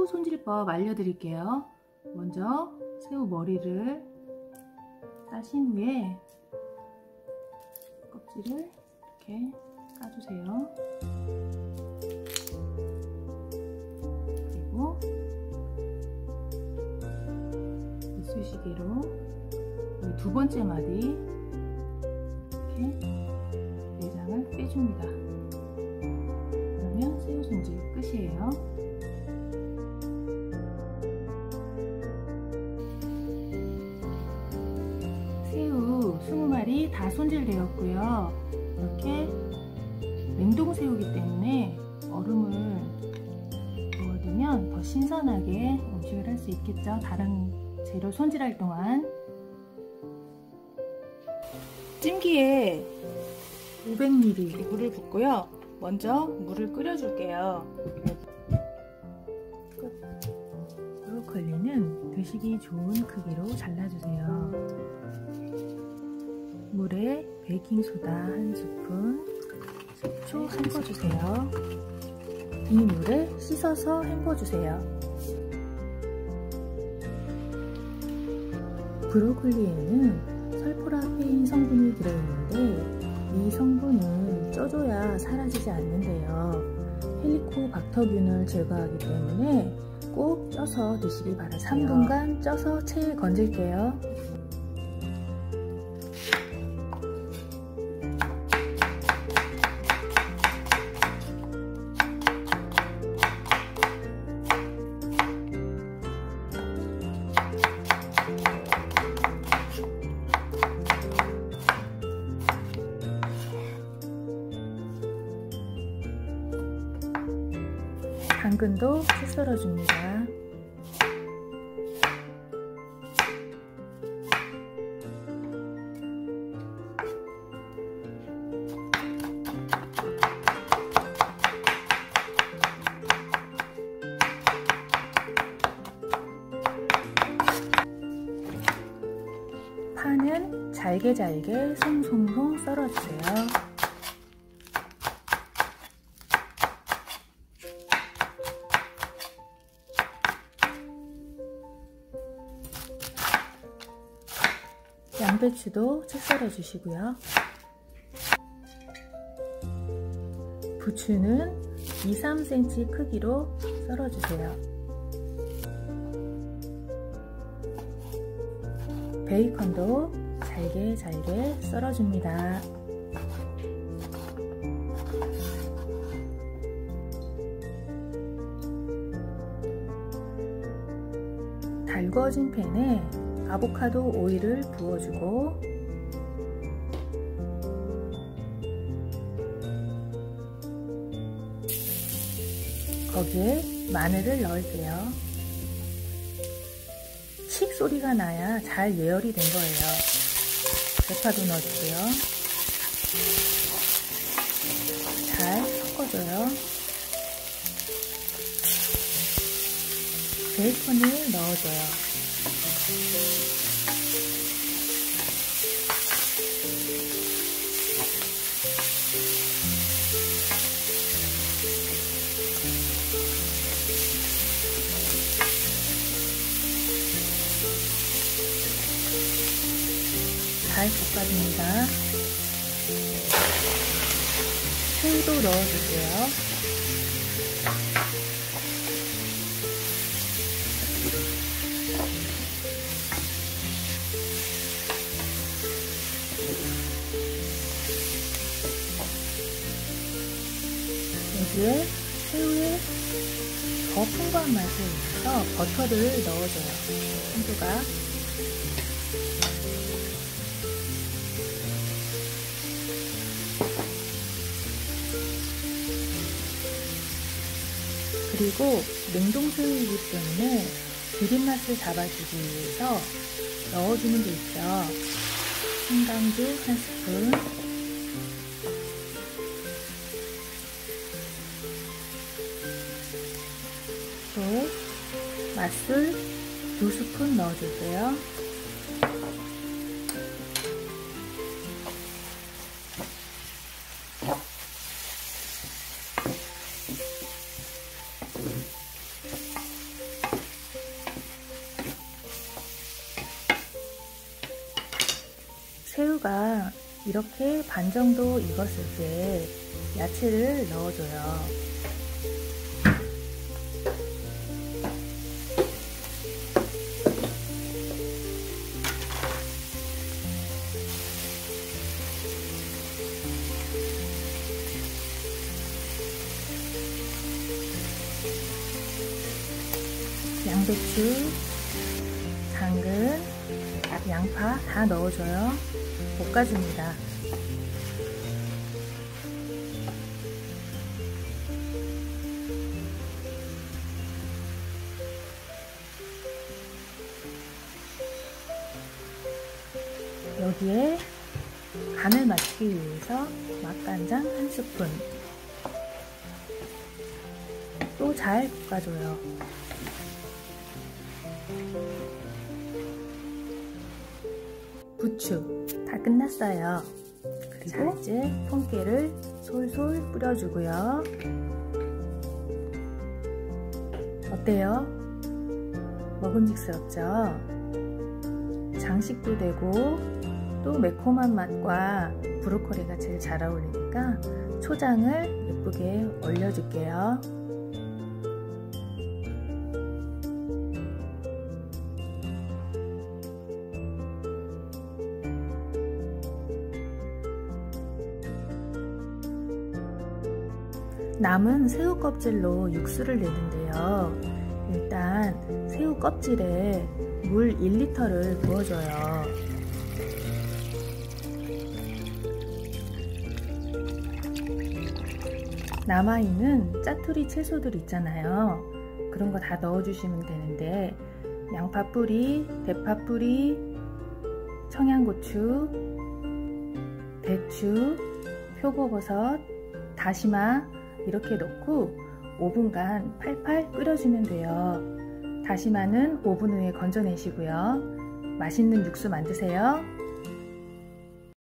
새우 손질법 알려드릴게요. 먼저 새우 머리를 따신 후에 껍질을 이렇게 까주세요. 그리고 이쑤시개로 이 두 번째 마디 이렇게 내장을 빼줍니다. 그러면 새우 손질 끝이에요. 새우 20마리 다 손질되었고요. 이렇게 냉동새우이기 때문에 얼음을 부어두면 더 신선하게 음식을 할 수 있겠죠. 다른 재료 손질할 동안. 찜기에 500ml 물을 붓고요. 먼저 물을 끓여줄게요. 브로콜리는 드시기 좋은 크기로 잘라주세요. 물에 베이킹소다 1스푼, 식초 헹궈주세요. 이 물에 씻어서 헹궈주세요. 브로콜리에는 설포라페인 성분이 들어있는데 이 성분은 쪄줘야 사라지지 않는데요. 헬리코박터균을 제거하기 때문에 꼭 쪄서 드시기 바랍니다. 3분간 쪄서 체에 건질게요. 당근도 채 썰어줍니다. 파는 잘게 송송송 썰어주세요. 양배추도 채 썰어 주시고요. 부추는 2-3cm 크기로 썰어 주세요. 베이컨도 잘게 썰어 줍니다. 달궈진 팬에 아보카도 오일을 부어주고 거기에 마늘을 넣을게요. 칙 소리가 나야 잘 예열이 된 거예요. 대파도 넣어주고요. 잘 섞어줘요. 베이컨을 넣어줘요. 잘 볶아줍니다. 새우도 넣어주세요. 여기에 새우에 더 풍부한 맛을 위해서 버터를 넣어줘요. 한 조각. 그리고 냉동새우이기 때문에 비린맛을 잡아주기 위해서 넣어주는 게 있죠. 생강주 1스푼, 또 맛술 2스푼 넣어줄게요. 새우가 이렇게 반 정도 익었을 때 야채를 넣어줘요. 양배추, 당근, 양파 다 넣어줘요. 볶아줍니다. 여기에 간을 맞추기 위해서 맛간장 1스푼 또 잘 볶아줘요. 부추 다 끝났어요. 그리고 이제 콩깨를 솔솔 뿌려주고요. 어때요? 먹음직스럽죠? 장식도 되고 또 매콤한 맛과 브로콜리가 제일 잘 어울리니까 초장을 예쁘게 올려줄게요. 남은 새우 껍질로 육수를 내는데요. 일단 새우 껍질에 물 1리터를 부어줘요. 남아있는 짜투리 채소들 있잖아요. 그런 거 다 넣어주시면 되는데 양파 뿌리, 대파 뿌리, 청양고추, 배추, 표고버섯, 다시마 이렇게 넣고 5분간 팔팔 끓여주면 돼요. 다시마는 5분 후에 건져내시고요. 맛있는 육수 만드세요.